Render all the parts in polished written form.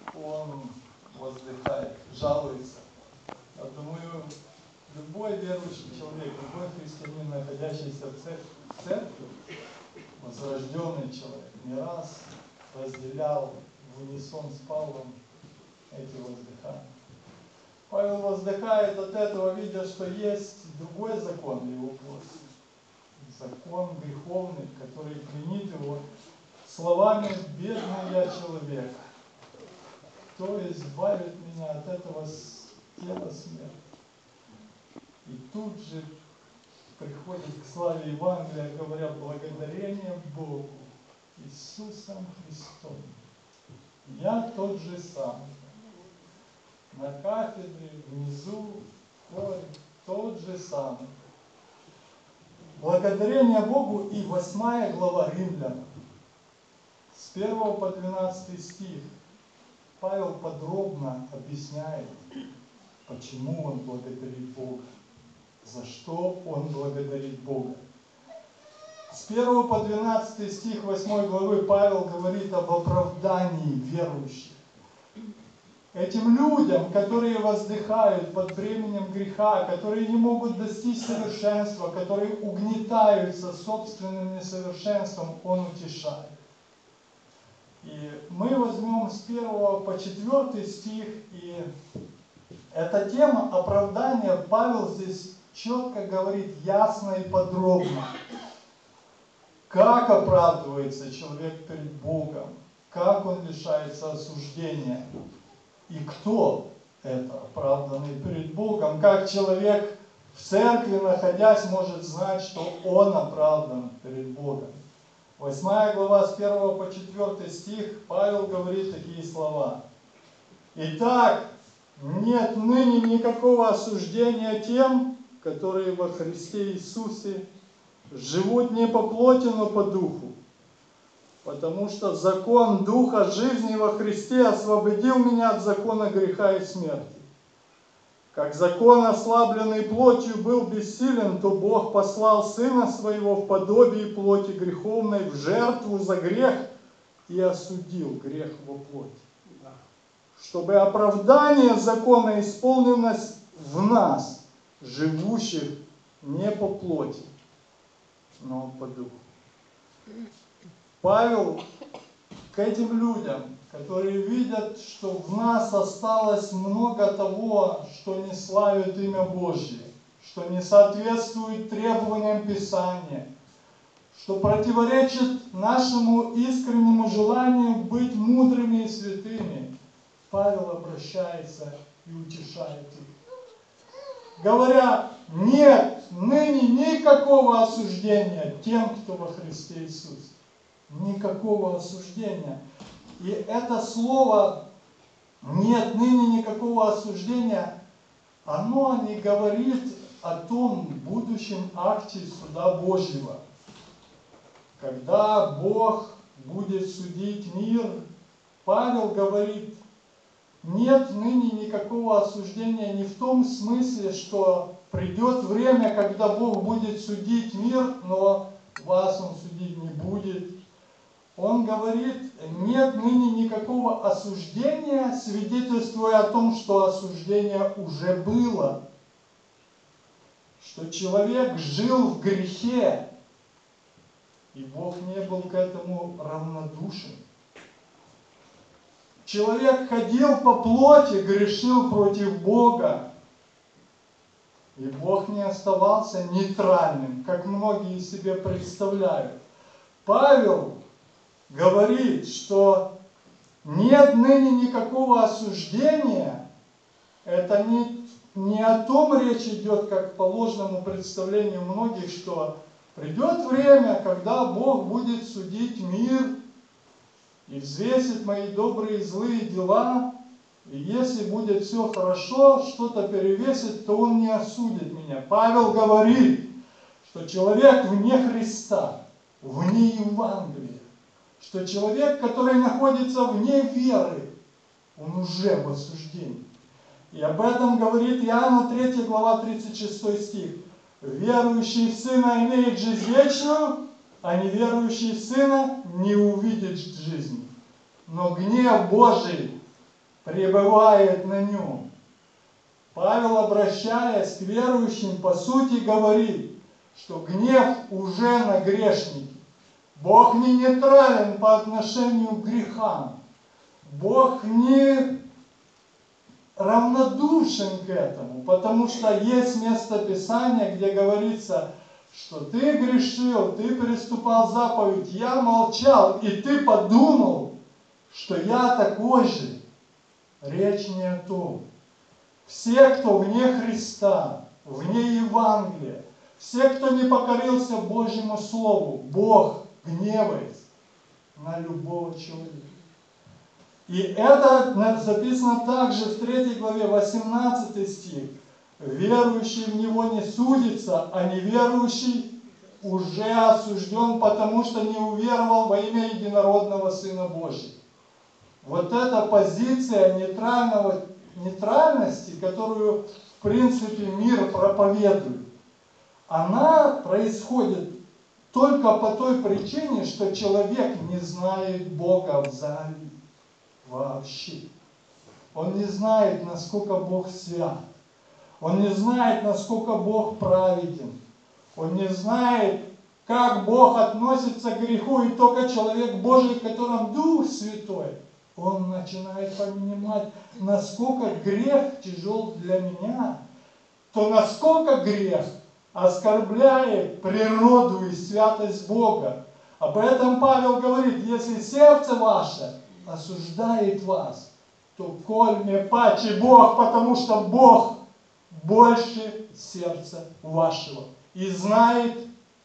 он воздыхает, жалуется. Я думаю, любой верующий человек, любой христианин, находящийся в церкви, возрожденный человек, не раз разделял в унисон с Павлом эти воздыхания. Павел воздыхает от этого, видя, что есть другой закон в его плоти. Закон греховный, который пленит его словами «бедный я человек». Кто избавит меня от этого тела смерти? И тут же приходит к славе Евангелия, говоря благодарение Богу Иисусом Христом. Я тот же самый. На кафедре, внизу, в хоре, тот же самый. Благодарение Богу. И 8 глава Римлянам, с 1 по 12 стих, Павел подробно объясняет, почему он благодарит Бога, за что он благодарит Бога. С 1 по 12 стих 8 главы Павел говорит об оправдании верующих. Этим людям, которые воздыхают под бременем греха, которые не могут достичь совершенства, которые угнетаются собственным несовершенством, он утешает. И мы возьмем с 1 по 4 стих, и эта тема оправдания Павел здесь четко говорит, ясно и подробно, как оправдывается человек перед Богом, как он лишается осуждения. И кто это оправданный перед Богом? Как человек в церкви, находясь, может знать, что он оправдан перед Богом? 8 глава с 1 по 4 стих Павел говорит такие слова. Итак, нет ныне никакого осуждения тем, которые во Христе Иисусе живут не по плоти, но по духу. Потому что закон Духа жизни во Христе освободил меня от закона греха и смерти. Как закон, ослабленный плотью, был бессилен, то Бог послал Сына Своего в подобии плоти греховной в жертву за грех и осудил грех во плоти. Чтобы оправдание закона исполнилось в нас, живущих не по плоти, но по духу. Павел к этим людям, которые видят, что в нас осталось много того, что не славит имя Божье, что не соответствует требованиям Писания, что противоречит нашему искреннему желанию быть мудрыми и святыми, Павел обращается и утешает их, говоря, нет ныне никакого осуждения тем, кто во Христе Иисусе. Никакого осуждения. И это слово «нет ныне никакого осуждения», оно не говорит о том будущем акте суда Божьего. Когда Бог будет судить мир, Павел говорит, нет ныне никакого осуждения не в том смысле, что придет время, когда Бог будет судить мир, но вас Он судить не будет. Он говорит, нет ныне никакого осуждения, свидетельствуя о том, что осуждение уже было. Что человек жил в грехе, и Бог не был к этому равнодушен. Человек ходил по плоти, грешил против Бога, и Бог не оставался нейтральным, как многие себе представляют. Павел говорит, что нет ныне никакого осуждения, это не о том речь идет, как по ложному представлению многих, что придет время, когда Бог будет судить мир и взвесит мои добрые и злые дела, и если будет все хорошо, что-то перевесит, то Он не осудит меня. Павел говорит, что человек вне Христа, вне Евангелия, что человек, который находится вне веры, он уже в осуждении. И об этом говорит Иоанна 3 глава 36 стих. Верующий в Сына имеет жизнь вечную, а неверующий в Сына не увидит жизни. Но гнев Божий пребывает на нем. Павел, обращаясь к верующим, по сути говорит, что гнев уже на грешнике. Бог не нейтрален по отношению к грехам. Бог не равнодушен к этому, потому что есть место Писания, где говорится, что ты грешил, ты переступал заповедь, я молчал, и ты подумал, что я такой же. Речь не о том. Все, кто вне Христа, вне Евангелия, все, кто не покорился Божьему Слову, Бог гневается на любого человека. И это записано также в 3 главе, 18 стих. Верующий в Него не судится, а неверующий уже осужден, потому что не уверовал во имя единородного Сына Божьего. Вот эта позиция нейтральности, которую, в принципе, мир проповедует, она происходит только по той причине, что человек не знает Бога взагалі. Вообще. Он не знает, насколько Бог свят. Он не знает, насколько Бог праведен. Он не знает, как Бог относится к греху. И только человек Божий, в котором Дух Святой, он начинает понимать, насколько грех тяжел для меня, то насколько грех оскорбляет природу и святость Бога. Об этом Павел говорит, если сердце ваше осуждает вас, то коль мне паче Бог, потому что Бог больше сердца вашего и знает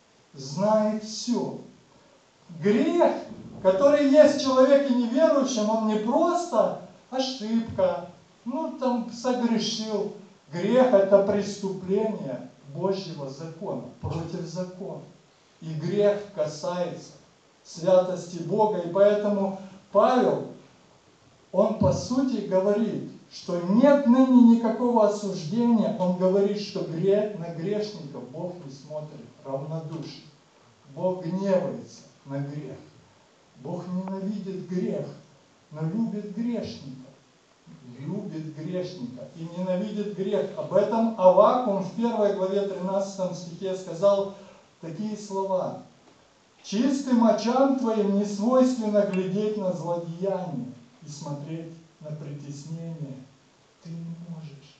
все. Грех, который есть в человеке неверующем, он не просто ошибка, согрешил. Грех – это преступление Божьего закона, против закона. И грех касается святости Бога, и поэтому Павел, он по сути говорит, что нет ныне никакого осуждения. Он говорит, что на грешников Бог не смотрит равнодушно. Бог гневается на грех. Бог ненавидит грех, но любит грешника. Любит грешника и ненавидит грех. Об этом Аввакум в 1 главе 13 стихе сказал такие слова. «Чистым очам твоим не свойственно глядеть на злодеяние и смотреть на притеснение. Ты не можешь».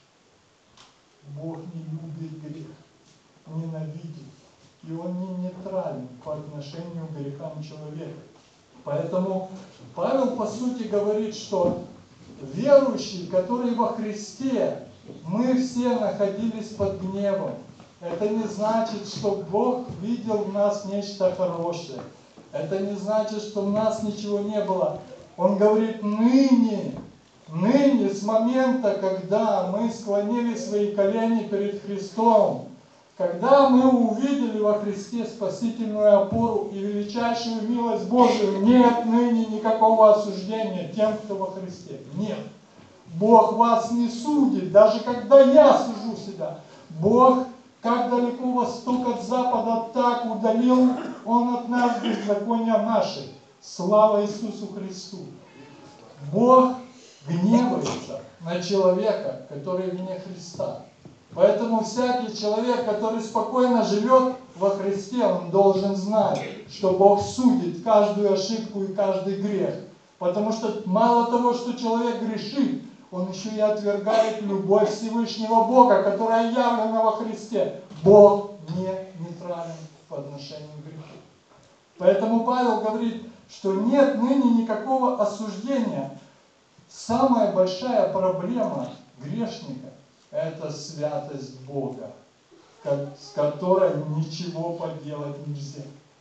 Бог не любит грех, ненавидит. И Он не нейтрален по отношению к грехам человека. Поэтому Павел по сути говорит, что верующие, которые во Христе, мы все находились под гневом. Это не значит, что Бог видел в нас нечто хорошее. Это не значит, что в нас ничего не было. Он говорит, ныне, с момента, когда мы склонили свои колени перед Христом, когда мы увидели во Христе спасительную опору и величайшую милость Божию, нет ныне никакого осуждения тем, кто во Христе. Нет. Бог вас не судит, даже когда я сужу себя. Бог, как далеко восток от запада, так удалил Он от нас беззакония наши. Слава Иисусу Христу! Бог гневается на человека, который вне Христа. Поэтому всякий человек, который спокойно живет во Христе, он должен знать, что Бог судит каждую ошибку и каждый грех. Потому что мало того, что человек грешит, он еще и отвергает любовь Всевышнего Бога, которая явлена во Христе. Бог не нейтрален по отношению к греху. Поэтому Павел говорит, что нет ныне никакого осуждения. Самая большая проблема грешника – это святость Бога, с которой ничего поделать нельзя.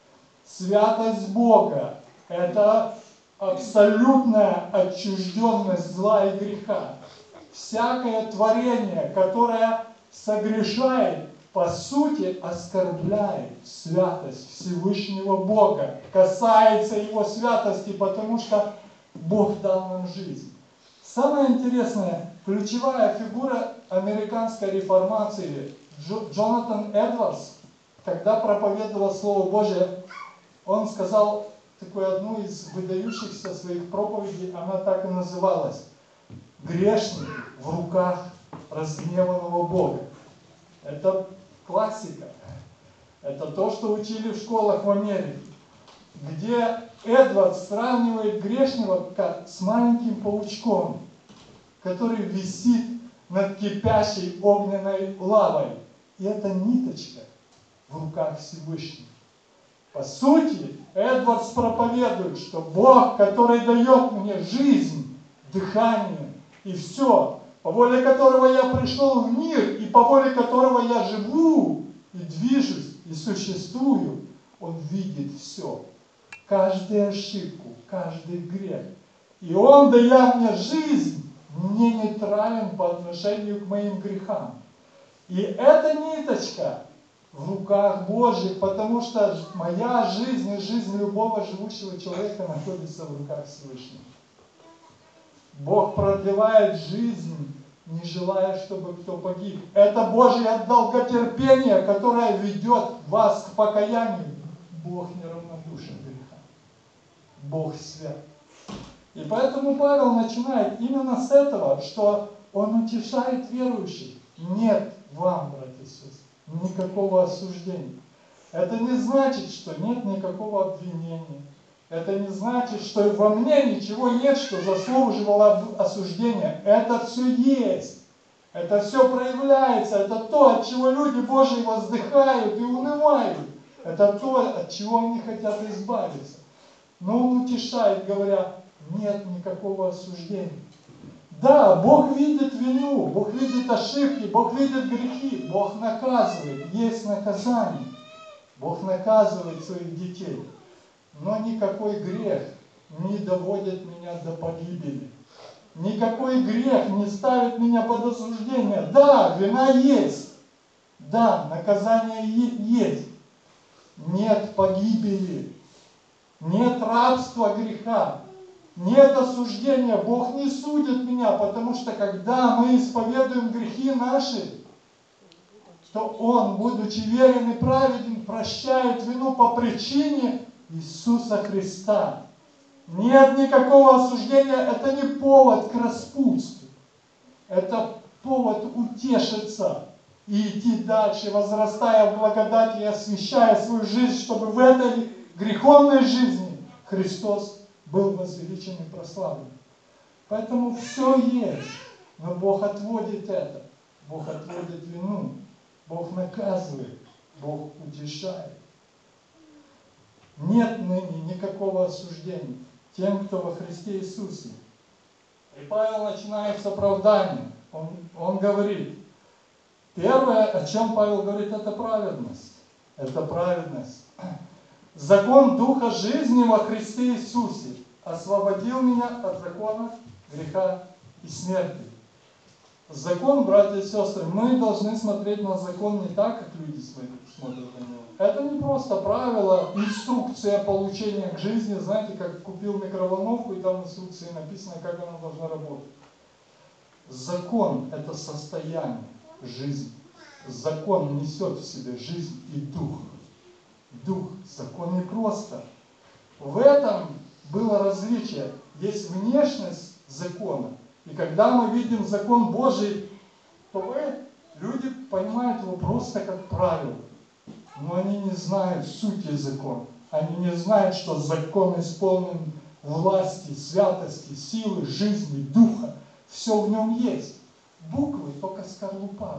Святость Бога – это абсолютная отчужденность зла и греха. Всякое творение, которое согрешает, по сути, оскорбляет святость Всевышнего Бога, касается Его святости, потому что Бог дал нам жизнь. Самое интересное, ключевая фигура американской реформации Джонатан Эдвардс, когда проповедовал Слово Божие, он сказал такую одну из выдающихся своих проповедей, она так и называлась: грешники в руках разгневанного Бога. Это классика. Это то, что учили в школах в Америке, где Эдвард сравнивает грешного как с маленьким паучком, который висит над кипящей огненной лавой. И это ниточка в руках Всевышнего. По сути, Эдвардс проповедует, что Бог, который дает мне жизнь, дыхание и все, по воле которого я пришел в мир и по воле которого я живу и движусь и существую, Он видит все. Каждую ошибку, каждый грех. И Он, дая мне жизнь, не нейтрален по отношению к моим грехам. И эта ниточка в руках Божьих, потому что моя жизнь и жизнь любого живущего человека находится в руках Всевышнего. Бог продлевает жизнь, не желая, чтобы кто погиб. Это Божье долготерпение, которое ведет вас к покаянию. Бог не равнодушен грехам. Бог свят. И поэтому Павел начинает именно с этого, что он утешает верующих. Нет вам, братья и сестры, никакого осуждения. Это не значит, что нет никакого обвинения. Это не значит, что во мне ничего нет, что заслуживало осуждения. Это все есть. Это все проявляется. Это то, от чего люди Божьи воздыхают и унывают. Это то, от чего они хотят избавиться. Но он утешает, говоря, нет никакого осуждения. Да, Бог видит вину, Бог видит ошибки, Бог видит грехи, Бог наказывает, есть наказание. Бог наказывает своих детей. Но никакой грех не доводит меня до погибели. Никакой грех не ставит меня под осуждение. Да, вина есть. Да, наказание есть. Нет погибели. Нет рабства греха. Нет осуждения. Бог не судит меня, потому что когда мы исповедуем грехи наши, то Он, будучи верен и праведен, прощает вину по причине Иисуса Христа. Нет никакого осуждения. Это не повод к распутству. Это повод утешиться и идти дальше, возрастая в благодати и освящая свою жизнь, чтобы в этой греховной жизни Христос был возвеличен и прославлен. Поэтому все есть. Но Бог отводит это. Бог отводит вину. Бог наказывает. Бог утешает. Нет ныне никакого осуждения тем, кто во Христе Иисусе. И Павел начинает с оправдания. Он говорит, первое, о чем Павел говорит, это праведность. Это праведность. Закон Духа жизни во Христе Иисусе освободил меня от закона греха и смерти. Закон, братья и сестры, мы должны смотреть на закон не так, как люди смотрят на него. Это не просто правило, инструкция получения к жизни, знаете, как купил микроволновку, и там в инструкции написано, как она должна работать. Закон – это состояние жизни. Закон несет в себе жизнь и дух. Дух, закон не просто. В этом было различие. Есть внешность закона. И когда мы видим закон Божий, то люди понимают его просто как правило. Но они не знают сути закона. Они не знают, что закон исполнен власти, святости, силы, жизни, духа. Все в нем есть. Буквы только скорлупа.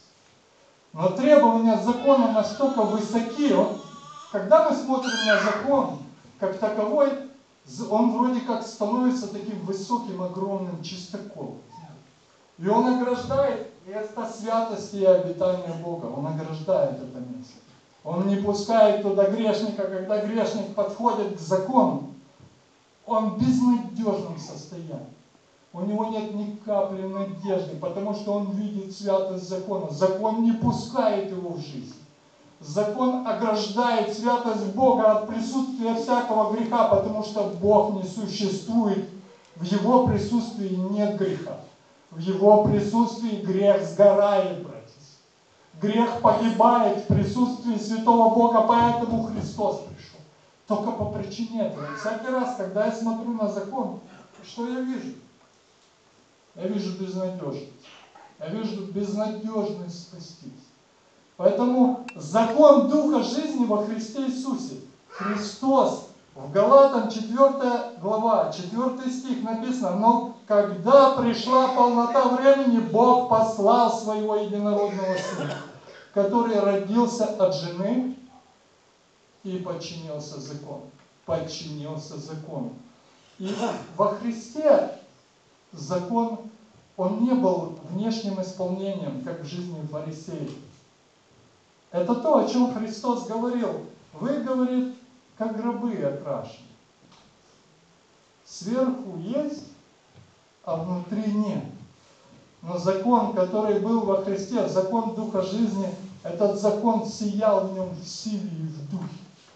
Но требования закона настолько высоки. Когда мы смотрим на закон как таковой, он вроде как становится таким высоким, огромным чистоколом. И он ограждает место святости и обитания Бога. Он ограждает это место. Он не пускает туда грешника, когда грешник подходит к закону. Он в безнадежном состоянии. У него нет ни капли надежды, потому что он видит святость закона. Закон не пускает его в жизнь. Закон ограждает святость Бога от присутствия всякого греха, потому что Бог не существует. В Его присутствии нет греха. В Его присутствии грех сгорает, братья. Грех погибает в присутствии святого Бога, поэтому Христос пришел. Только по причине этого. И всякий раз, когда я смотрю на закон, что я вижу? Я вижу безнадежность. Я вижу безнадежность спастись. Поэтому закон Духа жизни во Христе Иисусе. Христос, в Галатам 4 глава, 4 стих написано: но когда пришла полнота времени, Бог послал своего единородного Сына, который родился от жены и подчинился закону. Подчинился закону. И во Христе закон, он не был внешним исполнением, как в жизни фарисеев. Это то, о чем Христос говорил. Вы, говорит, как гробы окрашены. Сверху есть, а внутри нет. Но закон, который был во Христе, закон Духа жизни, этот закон сиял в нем в силе и в духе.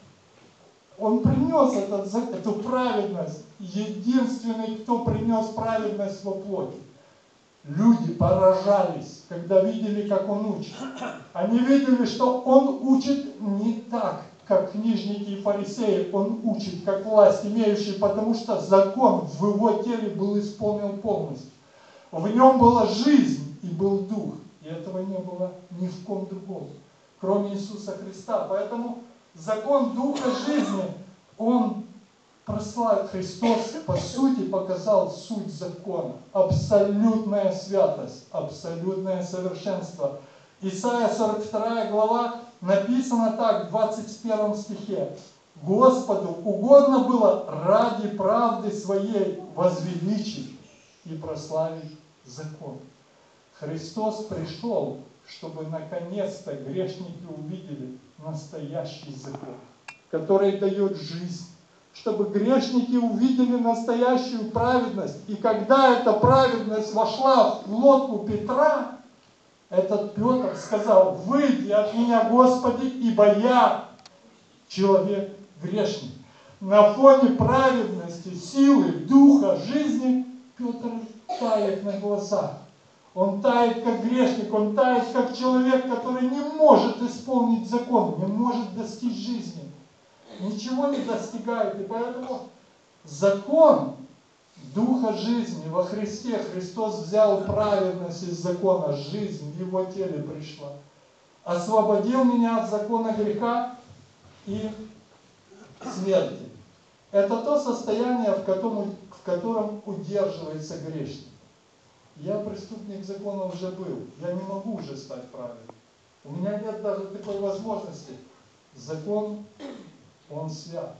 Он принес эту праведность. Единственный, кто принес праведность во плоти. Люди поражались, когда видели, как он учит. Они видели, что он учит не так, как книжники и фарисеи. Он учит, как власть имеющий, потому что закон в его теле был исполнен полностью. В нем была жизнь и был дух. И этого не было ни в ком другом, кроме Иисуса Христа. Поэтому закон Духа жизни, он прославил. Христос, по сути, показал суть закона. Абсолютная святость, абсолютное совершенство. Исайя 42 глава написано так, в 21 стихе. Господу угодно было ради правды своей возвеличить и прославить закон. Христос пришел, чтобы наконец-то грешники увидели настоящий закон, который дает жизнь. Чтобы грешники увидели настоящую праведность. И когда эта праведность вошла в лодку Петра, этот Петр сказал: выйди от меня, Господи, ибо я человек грешный. На фоне праведности, силы, духа, жизни Петр тает на глазах. Он тает как грешник, он тает как человек, который не может исполнить закон, не может достичь жизни. Ничего не достигает. И поэтому закон Духа жизни во Христе, Христос взял праведность из закона, жизнь в его теле пришла. Освободил меня от закона греха и смерти. Это то состояние, в котором удерживается грешник. Я преступник закона уже был. Я не могу уже стать праведным. У меня нет даже такой возможности. Закон, он свят.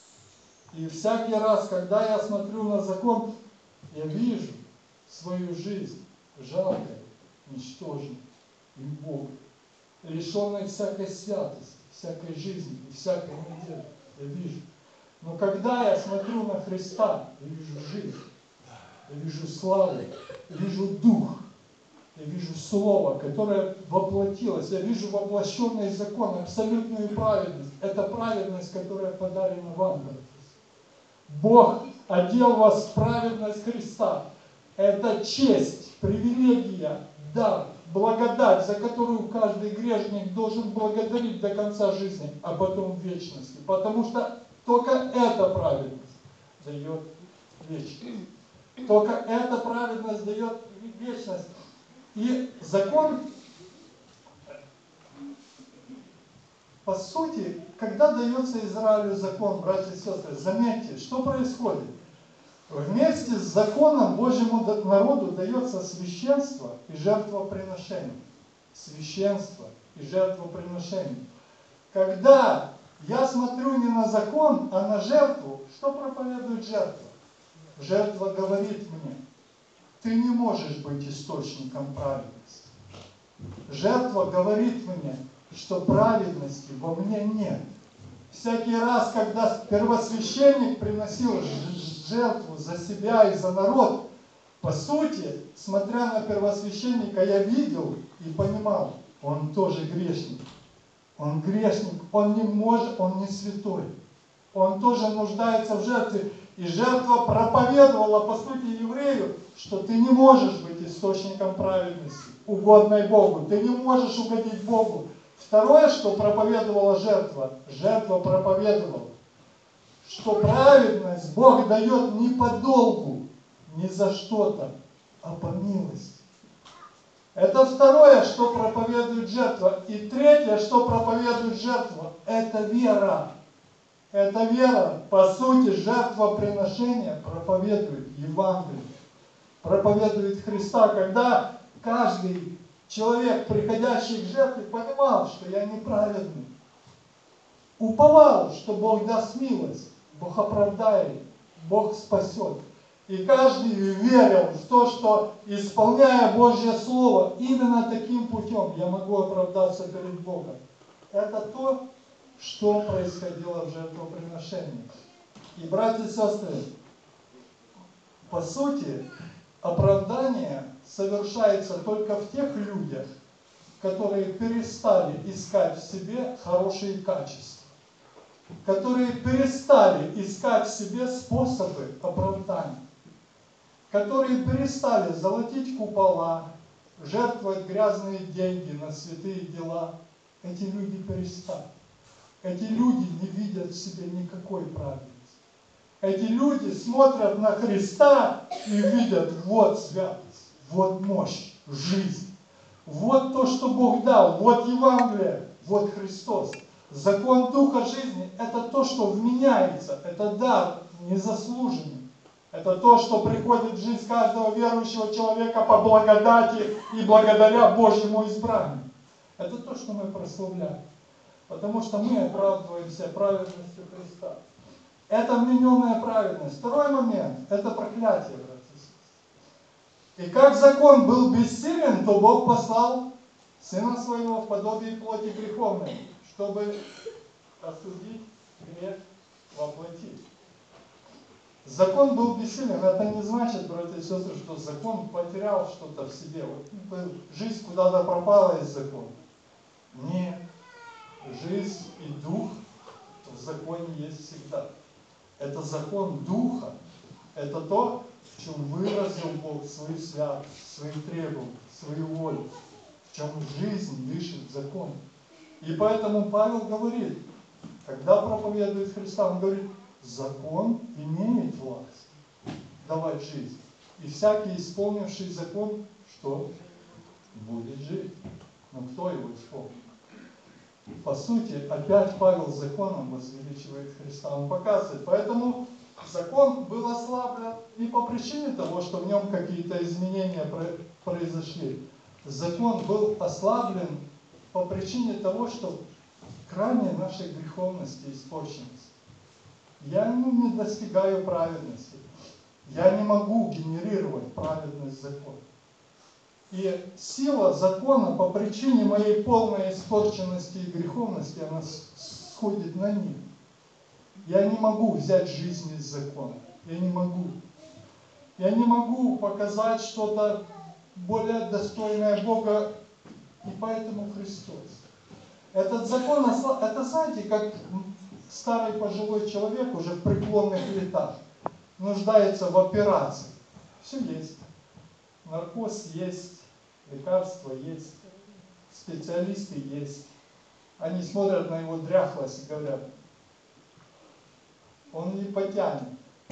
И всякий раз, когда я смотрю на закон, я вижу свою жизнь жалкой, ничтожной и Бога, лишенной всякой святости, всякой жизни и всякой надежды. Я вижу. Но когда я смотрю на Христа, я вижу жизнь, я вижу славу, я вижу Дух, я вижу Слово, которое воплотилось, я вижу воплощенный закон, абсолютную праведность. Это праведность, которая подарена вам, братья. Бог одел вас в праведность Христа. Это честь, привилегия, дар, благодать, за которую каждый грешник должен благодарить до конца жизни, а потом в вечности. Потому что только эта праведность дает вечность. Только эта праведность дает вечность. И закон, по сути, когда дается Израилю закон, братья и сестры, заметьте, что происходит. Вместе с законом Божьему народу дается священство и жертвоприношение. Священство и жертвоприношение. Когда я смотрю не на закон, а на жертву, что проповедует жертва? Жертва говорит мне: ты не можешь быть источником праведности. Жертва говорит мне, что праведности во мне нет. Всякий раз, когда первосвященник приносил жертву за себя и за народ, по сути, смотря на первосвященника, я видел и понимал, он тоже грешник. Он грешник, он не может, он не святой. Он тоже нуждается в жертве. И жертва проповедовала, по сути, еврею, что ты не можешь быть источником праведности, угодной Богу. Ты не можешь угодить Богу. Второе, что проповедовала жертва проповедовала, что праведность Бог дает не по долгу, не за что-то, а по милости. Это второе, что проповедует жертва. И третье, что проповедует жертва, это вера. Это вера. По сути, жертвоприношение проповедует Евангелие, проповедует Христа. Когда каждый человек, приходящий к жертве, понимал, что я неправедный, уповал, что Бог даст милость, Бог оправдает, Бог спасет. И каждый верил в то, что, исполняя Божье Слово, именно таким путем я могу оправдаться перед Богом. Это то, что происходило в жертвоприношении. И, братья и сестры, по сути, оправдание совершается только в тех людях, которые перестали искать в себе хорошие качества, которые перестали искать в себе способы оправдания, которые перестали золотить купола, жертвовать грязные деньги на святые дела. Эти люди перестали. Эти люди не видят в себе никакой праведности. Эти люди смотрят на Христа и видят: вот святость, вот мощь, жизнь, вот то, что Бог дал, вот Евангелие, вот Христос. Закон Духа жизни – это то, что вменяется, это дар незаслуженный. Это то, что приходит в жизнь каждого верующего человека по благодати и благодаря Божьему избранию. Это то, что мы прославляем. Потому что мы оправдываемся праведностью Христа. Это вмененная праведность. Второй момент – это проклятие, братья и сестры. И как закон был бессилен, то Бог послал Сына Своего в подобие плоти греховной, чтобы осудить грех во плоти. Закон был бессилен. Это не значит, братья и сестры, что закон потерял что-то в себе. Вот жизнь куда-то пропала из закона. Нет. Жизнь и дух в законе есть всегда. Это закон Духа. Это то, в чем выразил Бог свою святость, свои требования, свою волю. В чем жизнь дышит закон. И поэтому Павел говорит, когда проповедует Христа, он говорит: закон имеет власть давать жизнь. И всякий, исполнивший закон, что? Будет жить. Но кто его исполнит? По сути, опять Павел законом возвеличивает Христа. Он показывает. Поэтому закон был ослаблен не по причине того, что в нем какие-то изменения произошли. Закон был ослаблен по причине того, что крайне нашей греховности и испорченности. Я не достигаю праведности. Я не могу генерировать праведность закона. И сила закона по причине моей полной испорченности и греховности, она сходит на них. Я не могу взять жизнь из закона. Я не могу. Я не могу показать что-то более достойное Бога, и поэтому Христос. Этот закон, это, знаете, как старый пожилой человек уже в преклонных летах нуждается в операции. Все есть. Наркоз есть, лекарства есть, специалисты есть. Они смотрят на его дряхлость и говорят: он не потянет,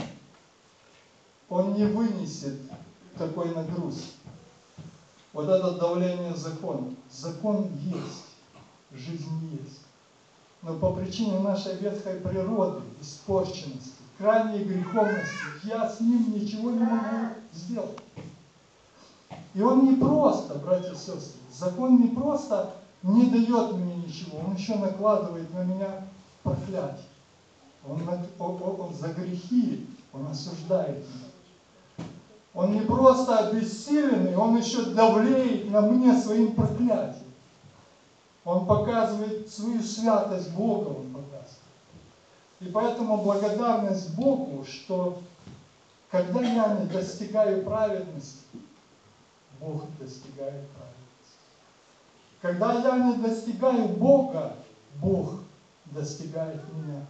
он не вынесет такой нагрузки. Вот это давление закона. Закон есть, жизнь есть. Но по причине нашей ветхой природы, испорченности, крайней греховности, я с ним ничего не могу сделать. И он не просто, братья и сестры, закон не просто не дает мне ничего, он еще накладывает на меня проклятие. Он за грехи, он осуждает меня. Он не просто обессиленный, он еще давлеет на мне своим проклятием. Он показывает свою святость Бога, он показывает. И поэтому благодарность Богу, что когда я не достигаю праведности, Бог достигает праведности. Когда я не достигаю Бога, Бог достигает меня.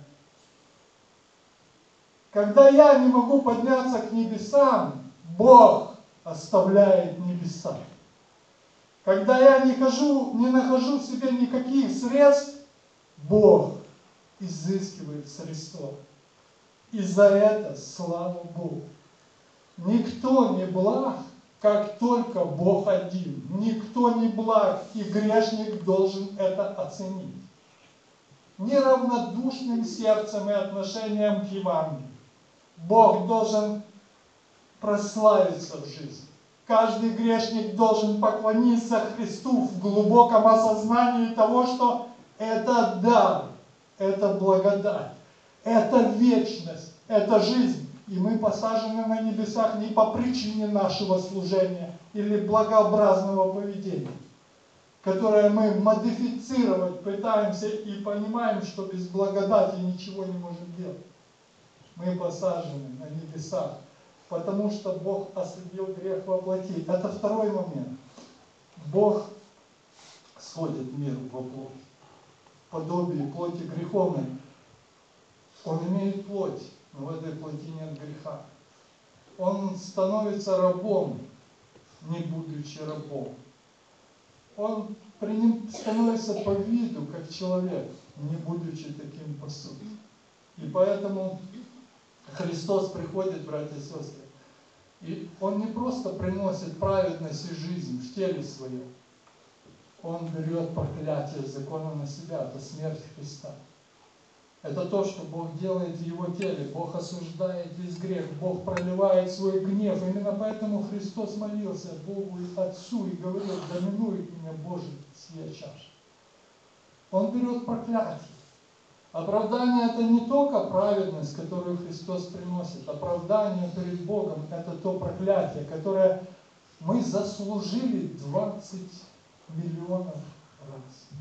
Когда я не могу подняться к небесам, Бог оставляет небеса. Когда я не нахожу в себе никаких средств, Бог изыскивает средства. И за это слава Богу. Никто не благ как только Бог один. Никто не благ, и грешник должен это оценить. Неравнодушным сердцем и отношением к Евангелию. Бог должен прославиться в жизни. Каждый грешник должен поклониться Христу в глубоком осознании того, что это дар, это благодать, это вечность, это жизнь. И мы посажены на небесах не по причине нашего служения или благообразного поведения, которое мы модифицировать пытаемся и понимаем, что без благодати ничего не можем делать. Мы посажены на небесах, потому что Бог осудил грех во плоти. Это второй момент. Бог сходит в мир во плоть. Подобие плоти греховной. Он имеет плоть, но в этой плоти нет греха. Он становится рабом, не будучи рабом. Он становится по виду, как человек, не будучи таким по сути. И поэтому Христос приходит, братья и сестры, и Он не просто приносит праведность и жизнь в теле своем. Он берет проклятие закона на себя, это смерть Христа. Это то, что Бог делает в Его теле. Бог осуждает весь грех, Бог проливает свой гнев. Именно поэтому Христос молился Богу и Отцу и говорил: да минует меня, Боже, сия чаша. Он берет проклятие. Оправдание – это не только праведность, которую Христос приносит. Оправдание перед Богом – это то проклятие, которое мы заслужили 20 миллионов раз,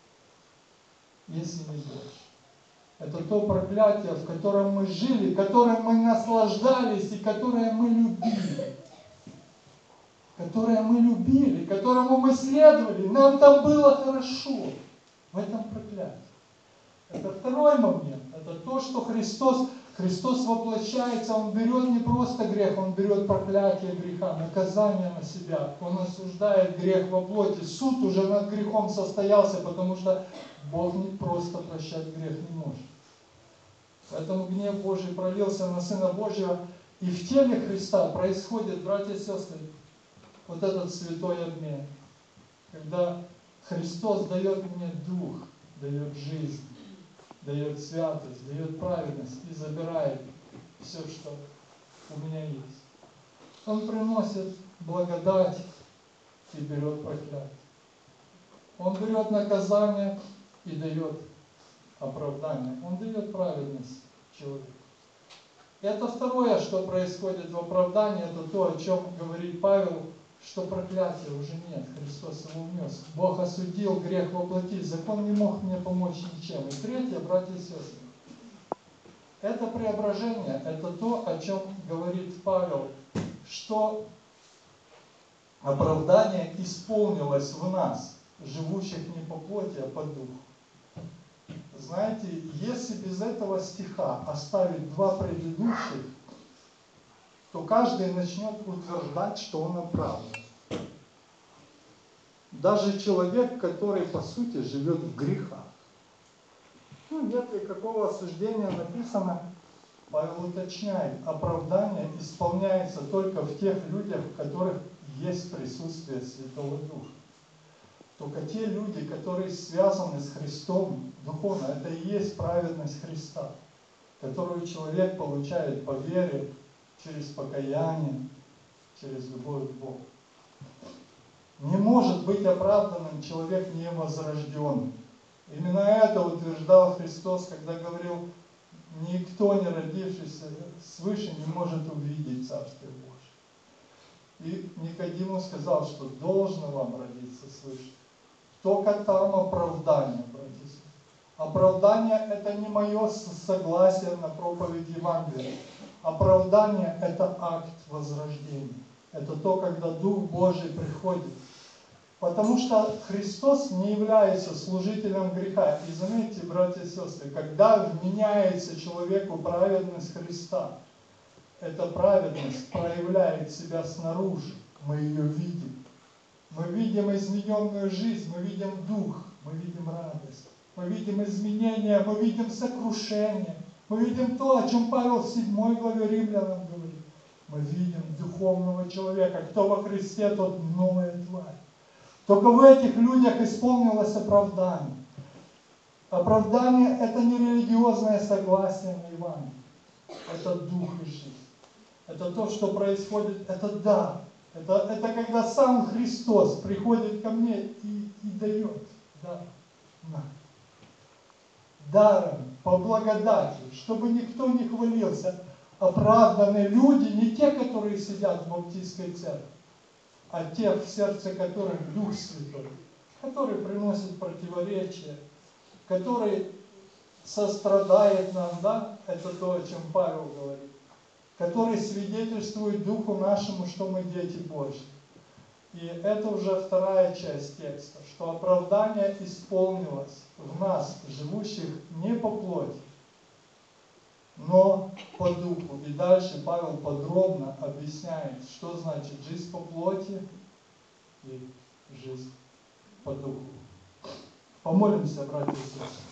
если не больше. Это то проклятие, в котором мы жили, которым мы наслаждались и которое мы любили. Которое мы любили, которому мы следовали. Нам там было хорошо. В этом проклятии. Это второй момент. Это то, что Христос воплощается. Он берет не просто грех, Он берет проклятие греха, наказание на себя. Он осуждает грех во плоти. Суд уже над грехом состоялся, потому что Бог не просто прощать грех не может. Поэтому гнев Божий пролился на Сына Божьего. И в теле Христа происходит, братья и сестры, вот этот святой обмен. Когда Христос дает мне дух, дает жизнь, дает святость, дает праведность и забирает все, что у меня есть. Он приносит благодать и берет проклятие. Он берет наказание и дает оправдание. Он дает праведность человеку. Это второе, что происходит в оправдании, это то, о чем говорит Павел, что проклятия уже нет. Христос его унес. Бог осудил грех во плоти. Закон не мог мне помочь ничем. И третье, братья и сестры, это преображение, это то, о чем говорит Павел, что оправдание исполнилось в нас, живущих не по плоти, а по духу. Знаете, если без этого стиха оставить два предыдущих, то каждый начнет утверждать, что он оправдан. Даже человек, который по сути живет в грехах. Нет никакого осуждения написано, Павел уточняет, оправдание исполняется только в тех людях, в которых есть присутствие Святого Духа. Только те люди, которые связаны с Христом духовно, это и есть праведность Христа, которую человек получает по вере, через покаяние, через любовь к Богу. Не может быть оправданным человек невозрожденный. Именно это утверждал Христос, когда говорил: никто, не родившийся свыше, не может увидеть Царствие Божие. И Никодиму сказал, что должно вам родиться свыше. Только там оправдание, братья и сестры. Оправдание – это не мое согласие на проповедь Евангелия. Оправдание – это акт возрождения. Это то, когда Дух Божий приходит. Потому что Христос не является служителем греха. И заметьте, братья и сестры, когда вменяется человеку праведность Христа, эта праведность проявляет себя снаружи. Мы ее видим. Мы видим измененную жизнь, мы видим дух, мы видим радость, мы видим изменения, мы видим сокрушение, мы видим то, о чем Павел в 7 главе Римлянам говорит. мы видим духовного человека. Кто во Христе, тот новая тварь. Только в этих людях исполнилось оправдание. Оправдание – это не религиозное согласие на Евангелие. Это дух и жизнь. Это то, что происходит, это дар. Это когда сам Христос приходит ко мне и дает дар. На. Даром, по благодати, чтобы никто не хвалился. Оправданы люди, не те, которые сидят в баптистской церкви, а те, в сердце которых Дух Святой, который приносит противоречия, который сострадает нам, да, это то, о чем Павел говорит, который свидетельствует Духу нашему, что мы дети Божьи. И это уже вторая часть текста, что оправдание исполнилось в нас, живущих не по плоти, но по духу. И дальше Павел подробно объясняет, что значит жизнь по плоти и жизнь по духу. Помолимся, братья и сестры.